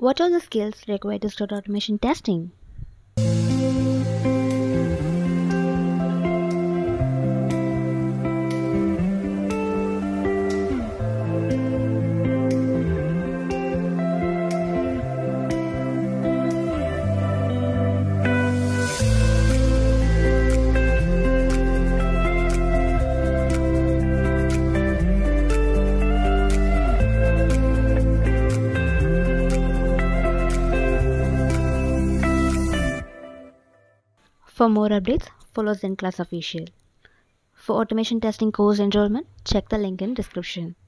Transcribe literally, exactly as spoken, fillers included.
What are the skills required to start automation testing? For more updates, follow Zen Class Official. For automation testing course enrollment, check the link in description.